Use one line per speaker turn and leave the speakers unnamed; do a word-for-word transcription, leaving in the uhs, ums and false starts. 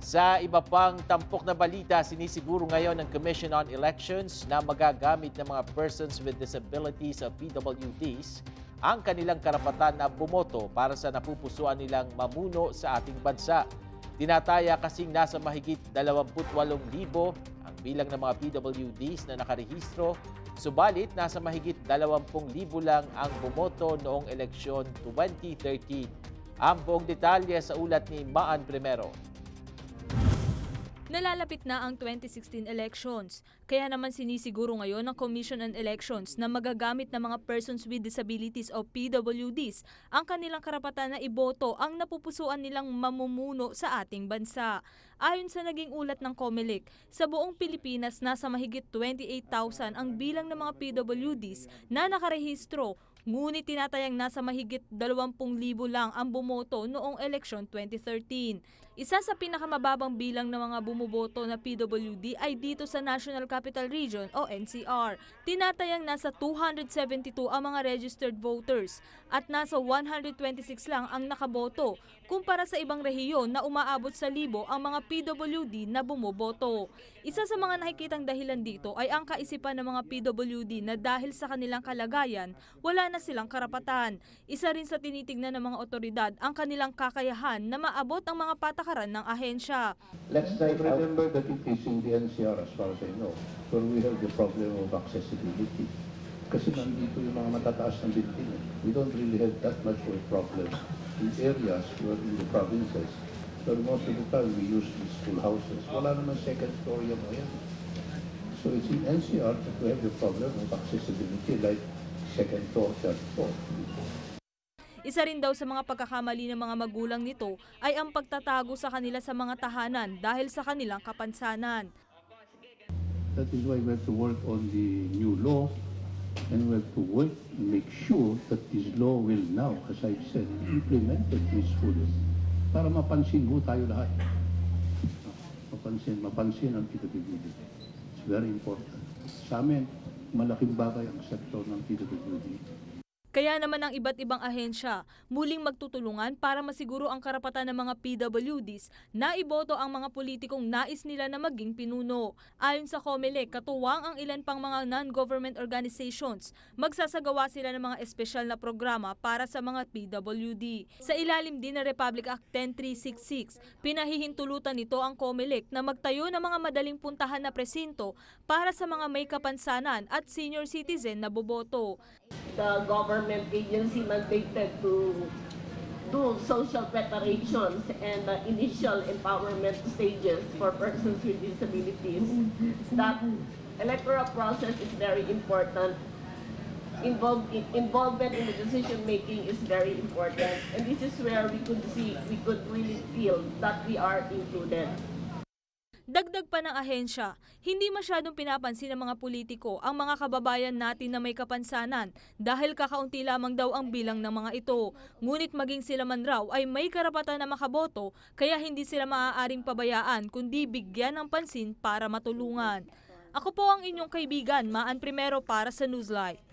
Sa iba pang tampok na balita, sinisiguro ngayon ng Commission on Elections na magagamit ng mga persons with disabilities o P W Ds ang kanilang karapatan na bumoto para sa napupusuan nilang mamuno sa ating bansa. Tinataya kasing nasa mahigit dalawampu't walong libo ang bilang ng mga P W Ds na nakarehistro, subalit nasa mahigit dalawampung libo lang ang bumoto noong eleksyon twenty thirteen. Ang buong detalye sa ulat ni Maan Primero.
Nalalapit na ang twenty sixteen elections, kaya naman sinisiguro ngayon ng Commission on Elections na magagamit ng mga persons with disabilities o P W Ds ang kanilang karapatan na iboto ang napupusuan nilang mamumuno sa ating bansa. Ayon sa naging ulat ng COMELEC, sa buong Pilipinas nasa mahigit twenty-eight thousand ang bilang ng mga P W Ds na nakarehistro, ngunit tinatayang nasa mahigit dalawampung libo lang ang bumoto noong eleksyon twenty thirteen. Isa sa pinakamababang bilang ng mga bumuboto na P W D ay dito sa National Capital Region o N C R. Tinatayang nasa two hundred seventy-two ang mga registered voters at nasa one hundred twenty-six lang ang nakaboto kumpara sa ibang rehiyon na umaabot sa libo ang mga P W D na bumoboto. Isa sa mga nakikitang dahilan dito ay ang kaisipan ng mga P W D na dahil sa kanilang kalagayan, wala na silang karapatan. Isa rin sa tinitignan ng mga otoridad ang kanilang kakayahan na maabot ang mga patakaran ng ahensya.
Let's try to remember that it is in the N C R as far as I know, where we have the problem of accessibility. Kasi nandito yung mga matataas ng building. We don't really have that much of a problem in areas where in the provinces. But most of the time we use the school houses. Wala naman second story ang yan. So it's in N C R that we have the problem of accessibility like second floor, third floor.
Isa rin daw sa mga pagkakamali ng mga magulang nito ay ang pagtatago sa kanila sa mga tahanan dahil sa kanilang kapansanan.
That is why we have to work on the new law and we have to work and make sure that this law will now, as I've said, be implemented peacefully para mapansin ho tayo lahat. Mapansin, mapansin ang P W D. It's very important. Sa amin, malaking bagay ang sektor ng P W D.
Kaya naman ang iba't ibang ahensya muling magtutulungan para masiguro ang karapatan ng mga P W Ds na iboto ang mga politikong nais nila na maging pinuno. Ayon sa COMELEC, katuwang ang ilan pang mga non-government organizations, magsasagawa sila ng mga espesyal na programa para sa mga P W D. Sa ilalim din ng Republic Act ten three six six, pinahihintulutan nito ang COMELEC na magtayo ng mga madaling puntahan na presinto para sa mga may kapansanan at senior citizen na boboto.
The government agency mandated to do social preparations and uh, initial empowerment stages for persons with disabilities. That electoral process is very important. Involve, involvement in the decision making is very important, and this is where we could see, we could really feel that we are included.
Dagdag pa ng ahensya, hindi masyadong pinapansin ng mga politiko ang mga kababayan natin na may kapansanan dahil kakaunti lamang daw ang bilang ng mga ito. Ngunit maging sila man raw ay may karapatan na makaboto kaya hindi sila maaaring pabayaan kundi bigyan ng pansin para matulungan. Ako po ang inyong kaibigan, Maan Primero para sa Newsline.